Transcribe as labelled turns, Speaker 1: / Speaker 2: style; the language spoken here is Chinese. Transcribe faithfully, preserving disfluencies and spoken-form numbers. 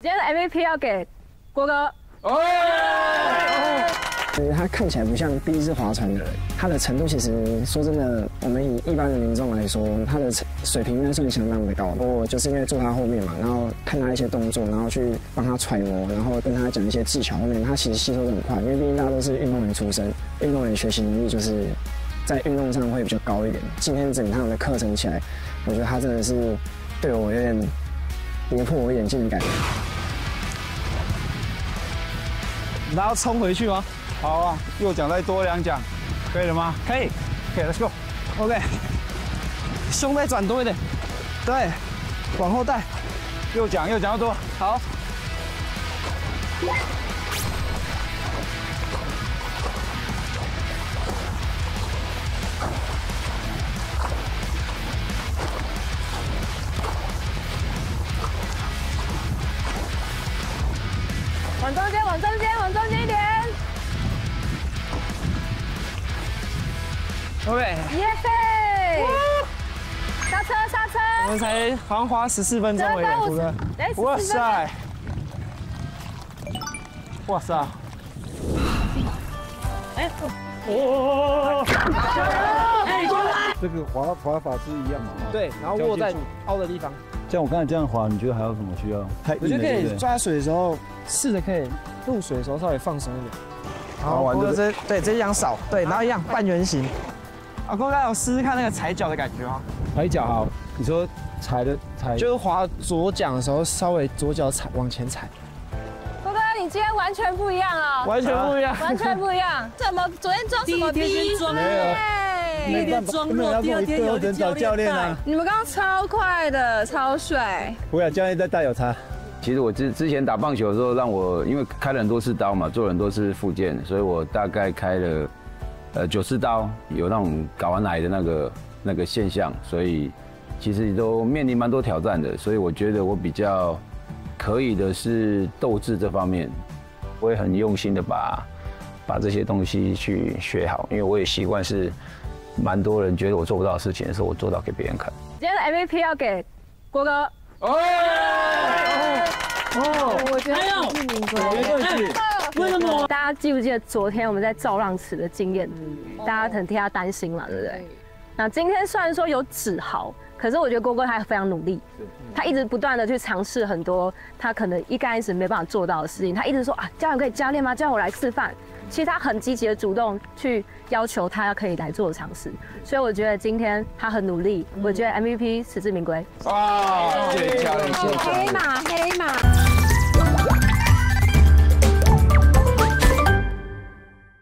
Speaker 1: 今天的 M V P 要给郭哥。哦。
Speaker 2: 他看起来不像第一次划船的人，他的程度其实说真的，我们以一般的民众来说，他的水平应该算相当的高。我就是因为坐他后面嘛，然后看他一些动作，然后去帮他揣摩，然后跟他讲一些技巧。后面他其实吸收的很快，因为毕竟大家都是运动员出身，运动员学习能力就是在运动上会比较高一点。今天整趟的课程起来，我觉得他真的是对我有点跌破我眼镜的感觉。
Speaker 3: 你要冲回去吗？
Speaker 4: 好啊，右脚再多两脚，可以了吗？
Speaker 3: 可以，
Speaker 4: 可以 ，Let's go。
Speaker 3: OK， 胸再转多一点，对，往后带，
Speaker 4: 右脚右脚要多，
Speaker 3: 好。
Speaker 1: 往中间，往中间，往中间一点。
Speaker 3: OK，
Speaker 1: 耶嘿！刹车刹车！
Speaker 3: 我们才好像花十四分钟而已，对不对？
Speaker 1: 哎，
Speaker 4: 哇塞！哇塞！
Speaker 1: 哎，
Speaker 3: 哦！
Speaker 4: 哎，过来！这个滑滑法是一样的吗？
Speaker 3: 对，然后握在凹的地方。
Speaker 4: 像我刚才这样滑，你觉得还有什么需要？太
Speaker 3: 我觉得可以抓水的时候，试着可以入水的时候稍微放松一点。好，玩这这对这一样扫，对，然后一样半圆形。 啊，哥哥，我试试看那个踩脚的感觉吗？
Speaker 4: 踩脚好，你说踩的踩，
Speaker 3: 就是滑左脚的时候，稍微左脚踩往前踩。
Speaker 1: 哥哥，你今天完全不一样哦，
Speaker 3: 完全不一样，
Speaker 1: 完全不一样。怎么昨天装什么逼？
Speaker 4: 没有，
Speaker 5: 第一天装弱，第二天有人找教练啊。你们刚刚超快的，超帅。
Speaker 4: 不要，教练在带有差。
Speaker 6: 其实我之之前打棒球的时候，让我因为开了很多次刀嘛，做了很多次复健，所以我大概开了。 呃，九次刀有那种睾丸癌的那个那个现象，所以其实都面临蛮多挑战的。所以我觉得我比较可以的是斗志这方面，我也很用心的把把这些东西去学好，因为我也习惯是蛮多人觉得我做不到的事情的时候，我做到给别人看。
Speaker 1: 今天的 M V P 要给郭哥。哦
Speaker 5: 哦，我觉得是名贵，
Speaker 4: 绝对是。
Speaker 5: 为什么？
Speaker 1: 大家记不记得昨天我们在造浪池的经验？大家很替他担心嘛，对不对？那今天虽然说有止豪，可是我觉得郭哥他非常努力，他一直不断的去尝试很多他可能一开始没办法做到的事情。他一直说啊，教练可以教练吗？叫我来示范。其实他很积极的主动去要求他可以来做尝试，所以我觉得今天他很努力，我觉得 M V P 实至名归。
Speaker 6: 哇，谢谢教练，谢谢教练。
Speaker 5: 黑马，黑马。